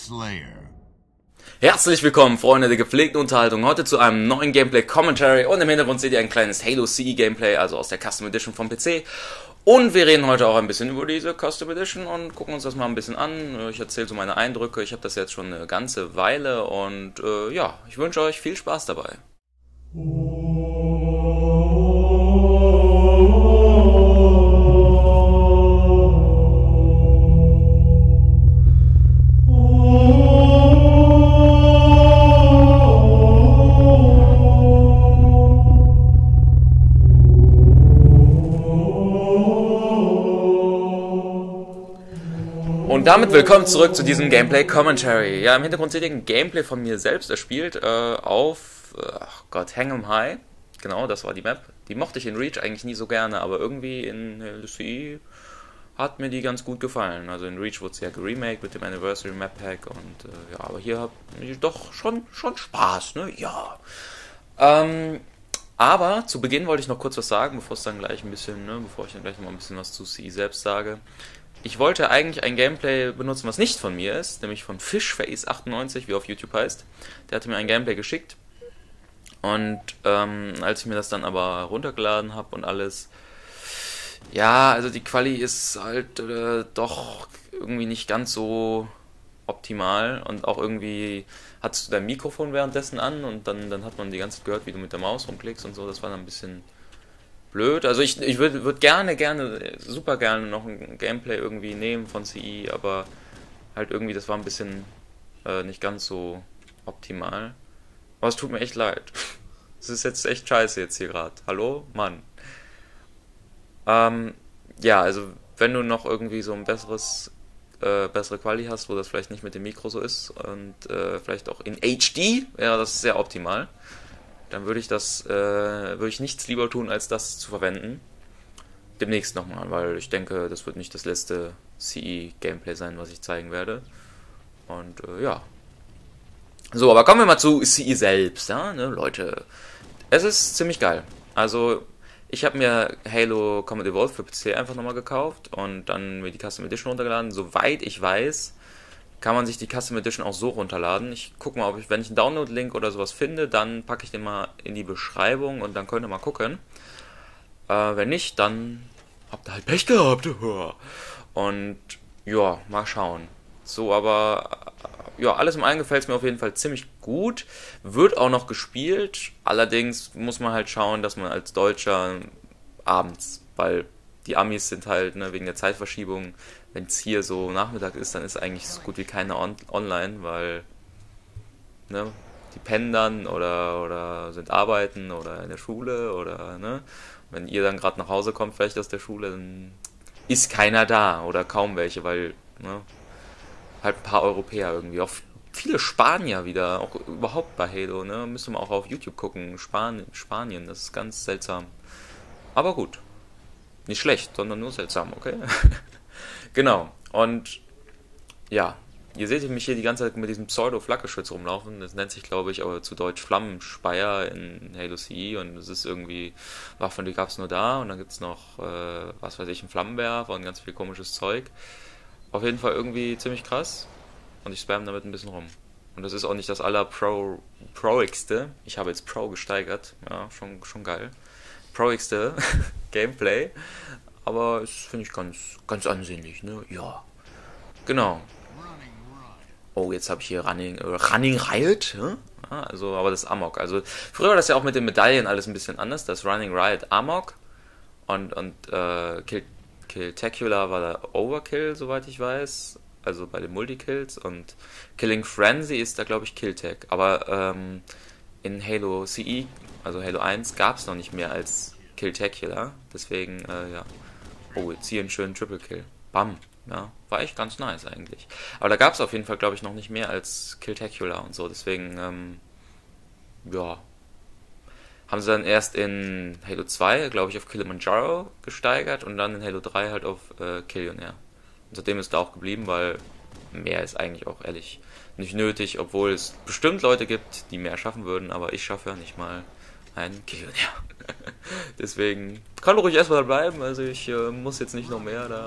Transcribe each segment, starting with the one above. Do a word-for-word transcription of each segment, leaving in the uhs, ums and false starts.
Slayer. Herzlich willkommen, Freunde der gepflegten Unterhaltung, heute zu einem neuen Gameplay-Commentary und im Hintergrund seht ihr ein kleines Halo C E Gameplay, also aus der Custom Edition vom P C. Und wir reden heute auch ein bisschen über diese Custom Edition und gucken uns das mal ein bisschen an. Ich erzähle so meine Eindrücke, ich habe das jetzt schon eine ganze Weile und äh, ja, ich wünsche euch viel Spaß dabei. Und damit willkommen zurück zu diesem Gameplay-Commentary. Ja, im Hintergrund seht ihr ein Gameplay von mir selbst erspielt äh, auf, ach Gott, Hang'em High. Genau, das war die Map. Die mochte ich in Reach eigentlich nie so gerne, aber irgendwie in Halo C E hat mir die ganz gut gefallen. Also in Reach wurde es ja geremaked mit dem Anniversary Map Pack und äh, ja, aber hier hat ich doch schon, schon Spaß, ne? Ja. Ähm, aber zu Beginn wollte ich noch kurz was sagen, bevor es dann gleich ein bisschen, ne, bevor ich dann gleich noch mal ein bisschen was zu C E selbst sage. Ich wollte eigentlich ein Gameplay benutzen, was nicht von mir ist, nämlich von Fishface achtundneunzig, wie er auf YouTube heißt. Der hatte mir ein Gameplay geschickt und ähm, als ich mir das dann aber runtergeladen habe und alles, ja, also die Quali ist halt äh, doch irgendwie nicht ganz so optimal und auch irgendwie hattest du dein Mikrofon währenddessen an und dann, dann hat man die ganze Zeit gehört, wie du mit der Maus rumklickst und so, das war dann ein bisschen blöd. Also ich, ich würde würd gerne, gerne, super gerne noch ein Gameplay irgendwie nehmen von C E, aber halt irgendwie, das war ein bisschen äh, nicht ganz so optimal. Aber es tut mir echt leid. Es ist jetzt echt scheiße jetzt hier gerade. Hallo? Mann. Ähm, ja, also wenn du noch irgendwie so ein besseres, äh, bessere Quali hast, wo das vielleicht nicht mit dem Mikro so ist und äh, vielleicht auch in H D, wäre das sehr optimal. Dann würde ich das, äh, würde ich nichts lieber tun, als das zu verwenden. Demnächst nochmal, weil ich denke, das wird nicht das letzte C E-Gameplay sein, was ich zeigen werde. Und äh, ja. So, aber kommen wir mal zu C E selbst, ja, ne, Leute. Es ist ziemlich geil. Also, ich habe mir Halo Combat Evolved für P C einfach nochmal gekauft und dann mir die Custom Edition runtergeladen. Soweit ich weiß, kann man sich die Custom Edition auch so runterladen. Ich gucke mal, ob ich, wenn ich einen Download-Link oder sowas finde, dann packe ich den mal in die Beschreibung und dann könnt ihr mal gucken. Äh, wenn nicht, dann habt ihr halt Pech gehabt. Und ja, mal schauen. So, aber ja, alles im allen gefällt es mir auf jeden Fall ziemlich gut. Wird auch noch gespielt. Allerdings muss man halt schauen, dass man als Deutscher abends, weil die Amis sind halt, ne, wegen der Zeitverschiebung, wenn es hier so Nachmittag ist, dann ist eigentlich so gut wie keiner on online, weil ne, die pennen dann oder, oder sind arbeiten oder in der Schule oder ne, wenn ihr dann gerade nach Hause kommt vielleicht aus der Schule, dann ist keiner da oder kaum welche, weil ne, halt ein paar Europäer irgendwie, auch viele Spanier wieder, auch überhaupt bei Halo, ne, müssen wir auch auf YouTube gucken, Span Spanien, das ist ganz seltsam, aber gut. Nicht schlecht, sondern nur seltsam, okay? Genau, und ja, ihr seht mich hier die ganze Zeit mit diesem Pseudo-Flakgeschütz rumlaufen. Das nennt sich, glaube ich, aber zu Deutsch Flammenspeier in Halo C E und es ist irgendwie, Waffen, die gab es nur da und dann gibt es noch, äh, was weiß ich, einen Flammenwerfer und ganz viel komisches Zeug. Auf jeden Fall irgendwie ziemlich krass und ich spam damit ein bisschen rum. Und das ist auch nicht das aller Pro, Proigste. Ich habe jetzt Pro gesteigert, ja, schon, schon geil. Proigste Gameplay, aber es finde ich ganz, ganz ansehnlich, ne? Ja, genau. Oh, jetzt habe ich hier Running, äh, Running Riot, ne? Ja, also, aber das ist Amok. Also früher war das ja auch mit den Medaillen alles ein bisschen anders. Das Running Riot Amok und und äh, Kill, Killtacular war da Overkill, soweit ich weiß. Also bei den Multikills und Killing Frenzy ist da glaube ich Killtag. Aber ähm, in Halo C E, also Halo eins, gab es noch nicht mehr als Killtacular, deswegen, äh, ja. Oh, jetzt hier einen schönen Triple Kill. Bam, ja, war echt ganz nice eigentlich. Aber da gab es auf jeden Fall, glaube ich, noch nicht mehr als Killtacular und so, deswegen, ähm, ja. Haben sie dann erst in Halo zwei, glaube ich, auf Kilimanjaro gesteigert und dann in Halo drei halt auf äh, Killionaire. Und seitdem ist da auch geblieben, weil mehr ist eigentlich auch ehrlich nicht nötig, obwohl es bestimmt Leute gibt, die mehr schaffen würden, aber ich schaffe ja nicht mal einen Killionaire. Deswegen kann ruhig erstmal bleiben, also ich äh, muss jetzt nicht noch mehr da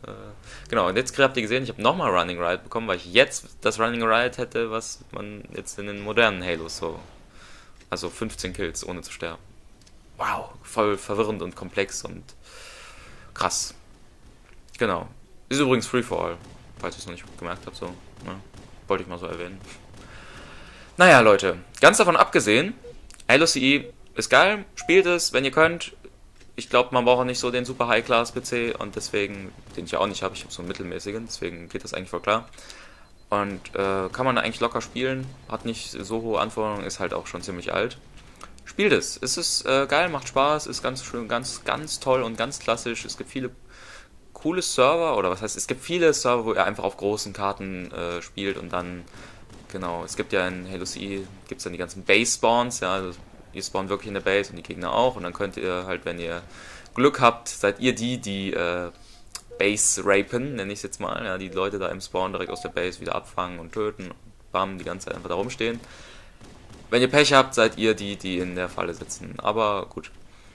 Äh, genau, und jetzt habt ihr gesehen, ich habe nochmal Running Riot bekommen, weil ich jetzt das Running Riot hätte, was man jetzt in den modernen Halos so... Also fünfzehn Kills, ohne zu sterben. Wow, voll verwirrend und komplex und krass. Genau. Ist übrigens Free for All, falls ihr es noch nicht gemerkt habt, so. Ne? Wollte ich mal so erwähnen. Naja, Leute, ganz davon abgesehen, Halo C E ist geil, spielt es, wenn ihr könnt. Ich glaube, man braucht auch nicht so den super High-Class-P C und deswegen, den ich ja auch nicht habe, ich habe so einen mittelmäßigen, deswegen geht das eigentlich voll klar. Und äh, kann man eigentlich locker spielen, hat nicht so hohe Anforderungen, ist halt auch schon ziemlich alt. Spielt es, es ist äh, geil, macht Spaß, ist ganz schön, ganz, ganz toll und ganz klassisch. Es gibt viele coole Server, oder was heißt, es gibt viele Server, wo ihr einfach auf großen Karten äh, spielt und dann, genau, es gibt ja in Halo C E, gibt es dann die ganzen Base-Spawns, ja, also ihr spawnt wirklich in der Base und die Gegner auch und dann könnt ihr halt, wenn ihr Glück habt, seid ihr die, die äh, Base rapen, nenne ich es jetzt mal, ja, die Leute da im Spawn direkt aus der Base wieder abfangen und töten und bam, die ganze Zeit einfach da rumstehen. Wenn ihr Pech habt, seid ihr die, die in der Falle sitzen, aber gut.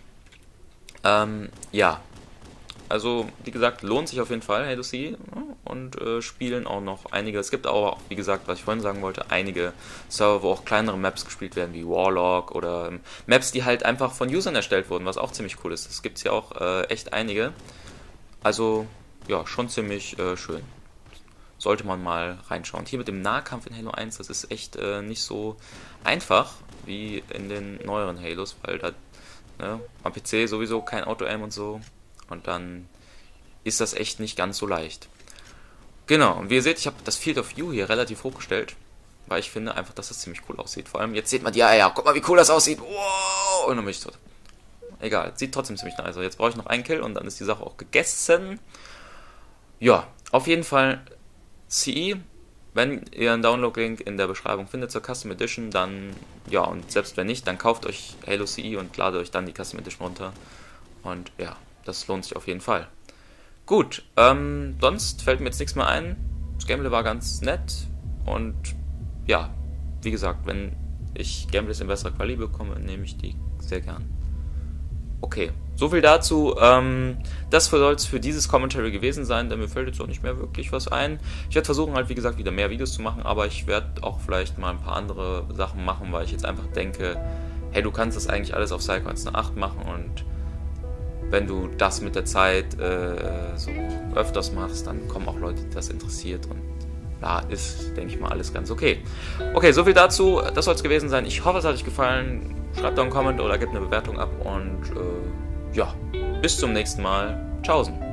Ähm, ja. Also, wie gesagt, lohnt sich auf jeden Fall, Halo C E, und äh, spielen auch noch einige. Es gibt auch, wie gesagt, was ich vorhin sagen wollte, einige Server, wo auch kleinere Maps gespielt werden, wie Warlock oder ähm, Maps, die halt einfach von Usern erstellt wurden, was auch ziemlich cool ist. Das gibt es ja auch äh, echt einige. Also, ja, schon ziemlich äh, schön. Sollte man mal reinschauen. Hier mit dem Nahkampf in Halo eins, das ist echt äh, nicht so einfach wie in den neueren Halos, weil da ne, am P C sowieso kein Auto-Aim und so. Und dann ist das echt nicht ganz so leicht. Genau, und wie ihr seht, ich habe das Field of View hier relativ hochgestellt, weil ich finde einfach, dass das ziemlich cool aussieht. Vor allem, jetzt seht man die Eier, guck mal, wie cool das aussieht. Wow! Und dann bin ich tot. Egal, sieht trotzdem ziemlich nice aus. Also jetzt brauche ich noch einen Kill und dann ist die Sache auch gegessen. Ja, auf jeden Fall C E. Wenn ihr einen Download-Link in der Beschreibung findet zur Custom Edition, dann, ja, und selbst wenn nicht, dann kauft euch Halo C E und ladet euch dann die Custom Edition runter. Und ja, das lohnt sich auf jeden Fall. Gut, ähm, sonst fällt mir jetzt nichts mehr ein. Das Gameplay war ganz nett und ja, wie gesagt, wenn ich Gameplays in besserer Qualität bekomme, nehme ich die sehr gern. Okay, so viel dazu. Ähm, das soll es für dieses Commentary gewesen sein, denn mir fällt jetzt auch nicht mehr wirklich was ein. Ich werde versuchen, halt wie gesagt, wieder mehr Videos zu machen, aber ich werde auch vielleicht mal ein paar andere Sachen machen, weil ich jetzt einfach denke, hey, du kannst das eigentlich alles auf Psychonauts acht machen und wenn du das mit der Zeit äh, so öfters machst, dann kommen auch Leute, die das interessiert und da ist, denke ich mal, alles ganz okay. Okay, so viel dazu. Das soll es gewesen sein. Ich hoffe, es hat euch gefallen. Schreibt doch einen Comment oder gebt eine Bewertung ab und äh, ja, bis zum nächsten Mal. Tschaußen.